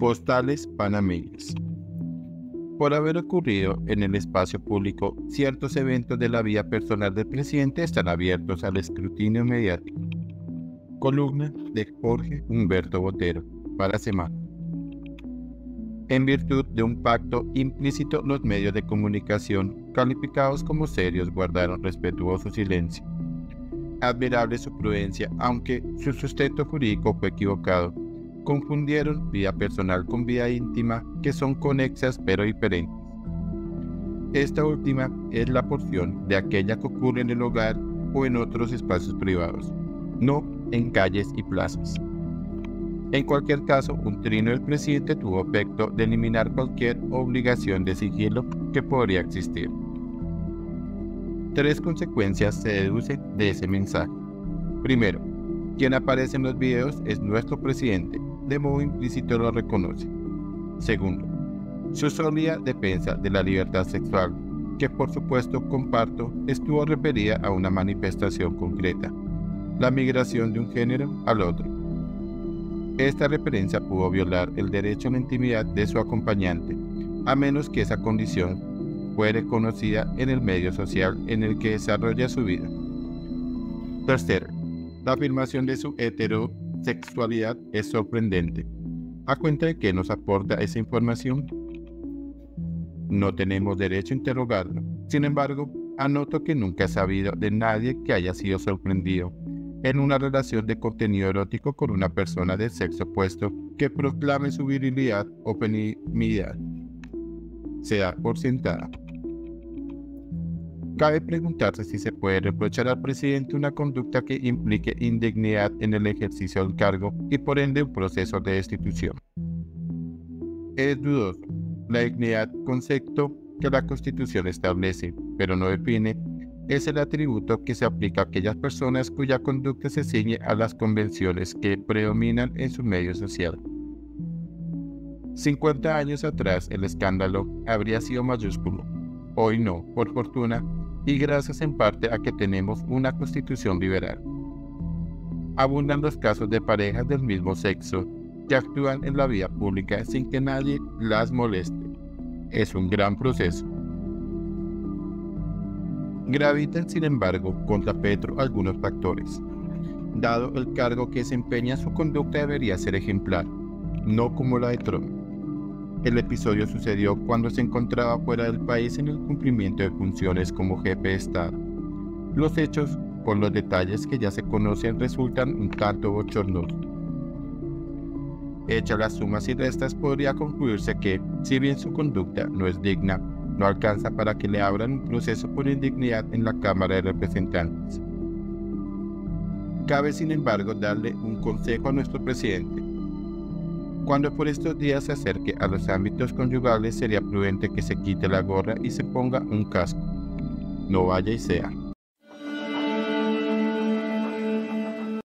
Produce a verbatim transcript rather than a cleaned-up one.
Postales panameñas. Por haber ocurrido en el espacio público, ciertos eventos de la vida personal del presidente están abiertos al escrutinio mediático. Columna de Jorge Humberto Botero, para Semana. En virtud de un pacto implícito, los medios de comunicación, calificados como serios, guardaron respetuoso silencio. Admirable su prudencia, aunque su sustento jurídico fue equivocado. Confundieron vida personal con vida íntima, que son conexas pero diferentes. Esta última es la porción de aquella que ocurre en el hogar o en otros espacios privados, no en calles y plazas. En cualquier caso, un trino del presidente tuvo efecto de eliminar cualquier obligación de sigilo que podría existir. Tres consecuencias se deducen de ese mensaje. Primero, quien aparece en los videos es nuestro presidente, de modo implícito lo reconoce. Segundo, su sólida defensa de la libertad sexual, que por supuesto comparto, estuvo referida a una manifestación concreta, la migración de un género al otro. Esta referencia pudo violar el derecho a la intimidad de su acompañante, a menos que esa condición fuera conocida en el medio social en el que desarrolla su vida. Tercero, la afirmación de su heterosexualidad es sorprendente. ¿A cuenta de qué nos aporta esa información? No tenemos derecho a interrogarlo. Sin embargo, anoto que nunca he sabido de nadie que haya sido sorprendido en una relación de contenido erótico con una persona del sexo opuesto que proclame su virilidad o feminidad. Se da por sentada. Cabe preguntarse si se puede reprochar al presidente una conducta que implique indignidad en el ejercicio del cargo y por ende un proceso de destitución. Es dudoso. La dignidad, concepto que la Constitución establece, pero no define, es el atributo que se aplica a aquellas personas cuya conducta se ciñe a las convenciones que predominan en su medio social. cincuenta años atrás el escándalo habría sido mayúsculo. Hoy no, por fortuna, y gracias en parte a que tenemos una constitución liberal. Abundan los casos de parejas del mismo sexo que actúan en la vida pública sin que nadie las moleste. Es un gran proceso. Gravitan, sin embargo, contra Petro algunos factores. Dado el cargo que desempeña, su conducta debería ser ejemplar, no como la de Trump. El episodio sucedió cuando se encontraba fuera del país en el cumplimiento de funciones como jefe de Estado. Los hechos, por los detalles que ya se conocen, resultan un tanto bochornosos. Hechas las sumas y restas, podría concluirse que, si bien su conducta no es digna, no alcanza para que le abran un proceso por indignidad en la Cámara de Representantes. Cabe, sin embargo, darle un consejo a nuestro presidente. Cuando por estos días se acerque a los ámbitos conyugales, sería prudente que se quite la gorra y se ponga un casco. No vaya y sea.